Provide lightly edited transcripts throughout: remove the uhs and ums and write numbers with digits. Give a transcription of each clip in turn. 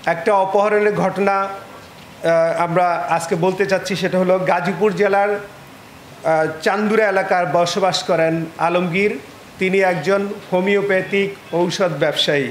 একটা অপহরণের ঘটনা আমরা আজকে বলতে চাচ্ছি, সেটা হলো গাজীপুর জেলার চান্দুরা এলাকার বসবাস করেন আলমগীর। তিনি একজন হোমিওপ্যাথিক ঔষধ ব্যবসায়ী।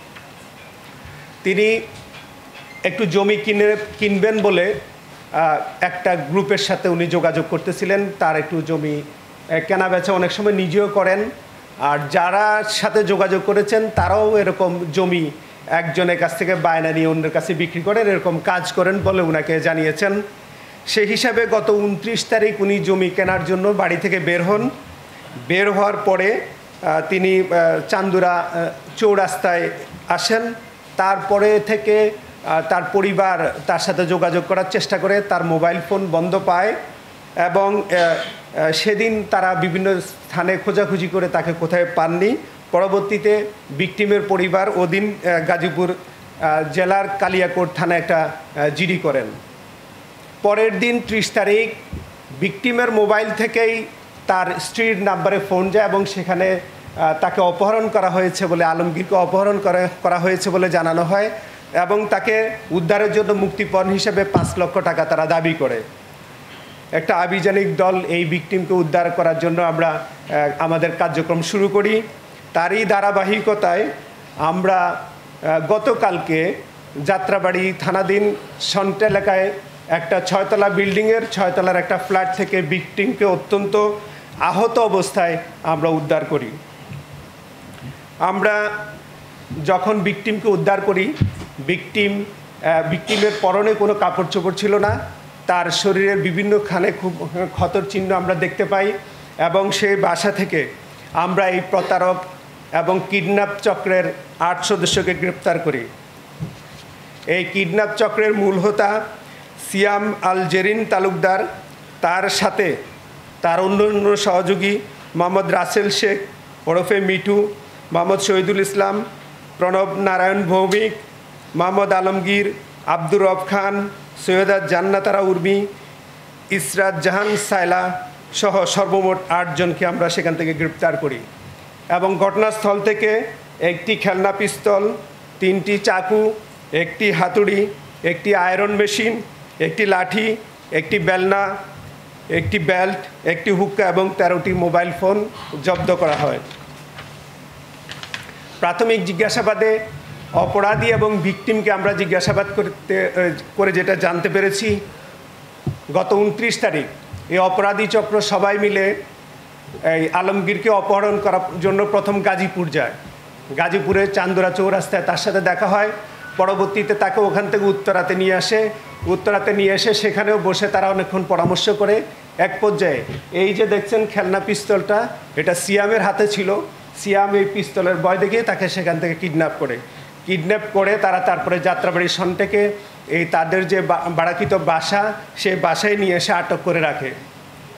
তিনি একটু জমি কিনবেন বলে একটা গ্রুপের সাথে উনি যোগাযোগ করতেছিলেন। তার একটু জমি কেনা বেচা অনেক সময় নিজেও করেন, আর যারা সাথে যোগাযোগ করেছেন তারাও এরকম জমি একজনের কাছ থেকে বায়না নিয়ে অন্যের কাছে বিক্রি করেন, এরকম কাজ করেন বলে ওনাকে জানিয়েছেন। সেই হিসাবে গত 29 তারিখ উনি জমি কেনার জন্য বাড়ি থেকে বের হন। বের হওয়ার পরে তিনি চান্দুরা চৌরাস্তায় আসেন। তারপরে থেকে তার পরিবার তার সাথে যোগাযোগ করার চেষ্টা করে, তার মোবাইল ফোন বন্ধ পায় এবং সেদিন তারা বিভিন্ন স্থানে খোঁজাখুঁজি করে তাকে কোথায় পাননি। পরবর্তীতে ভিকটিমের পরিবার ওদিন গাজীপুর জেলার কালিয়াকোট থানায় একটা জিডি করেন। পরের দিন 30 তারিখ ভিকটিমের মোবাইল থেকেই তার স্ত্রীর নাম্বারে ফোন যায় এবং সেখানে তাকে অপহরণ করা হয়েছে বলে, আলমগীরকে অপহরণ করা হয়েছে বলে জানানো হয় এবং তাকে উদ্ধারের জন্য মুক্তিপণ হিসেবে 5 লক্ষ টাকা তারা দাবি করে। একটা আভিযানিক দল এই ভিকটিমকে উদ্ধার করার জন্য আমরা আমাদের কার্যক্রম শুরু করি। তারই ধারাবাহিকতায় আমরা গতকালকে যাত্রাবাড়ি থানাধীন সন্ট এলাকায় একটা 6তলা বিল্ডিংয়ের 6তলার একটা ফ্ল্যাট থেকে ভিকটিমকে অত্যন্ত আহত অবস্থায় আমরা উদ্ধার করি। আমরা যখন ভিকটিমকে উদ্ধার করি, ভিকটিমের পরনে কোনো কাপড় চোপড় ছিল না। তার শরীরের বিভিন্নখানে খুব ক্ষতর চিহ্ন আমরা দেখতে পাই এবং সেই বাসা থেকে আমরা এই প্রতারক এবং কিডন্যাপ চক্রের 8 সদস্যকে গ্রেপ্তার করি। এই কিডন্যাপ চক্রের মূল হোতা সিয়াম আল জেরিন তালুকদার, তার সাথে তার অন্য সহযোগী মোহাম্মদ রাসেল শেখ ওরফে মিঠু, মোহাম্মদ শহীদুল ইসলাম, প্রণব নারায়ণ ভৌমিক, মোহাম্মদ আলমগীর, আব্দুর রব খান, সৈয়দা জান্নাতারা উর্মি, ইসরাত জাহান সাইলা সহ সর্বমোট 8 জনকে আমরা সেখান থেকে গ্রেপ্তার করি এবং ঘটনাস্থল থেকে একটি খেলনা পিস্তল, 3টি চাকু, একটি হাতুড়ি, একটি আয়রন মেশিন, একটি লাঠি, একটি বেলনা, একটি বেল্ট, একটি হুক্কা এবং 13টি মোবাইল ফোন জব্দ করা হয়। প্রাথমিক জিজ্ঞাসাবাদে অপরাধী এবং ভিকটিমকে আমরা জিজ্ঞাসাবাদ করে যেটা জানতে পেরেছি, গত 29 তারিখ এই অপরাধী চক্র সবাই মিলে এই আলমগীরকে অপহরণ করার জন্য প্রথম গাজীপুর যায়। গাজীপুরের চান্দুরা চৌরাস্তায় তার সাথে দেখা হয়। পরবর্তীতে তাকে ওখান থেকে উত্তরাতে নিয়ে এসে সেখানেও বসে তারা অনেকক্ষণ পরামর্শ করে। এক পর্যায়ে এই যে দেখছেন খেলনা পিস্তলটা, এটা সিয়ামের হাতে ছিল। সিয়াম এই পিস্তলের ভয় দেখিয়ে তাকে সেখান থেকে কিডন্যাপ করে তারা তারপরে যাত্রাবাড়ি সন্টেকে এই তাদের যে ভাড়াকৃত বাসা, সেই বাসায় নিয়ে এসে আটক করে রাখে।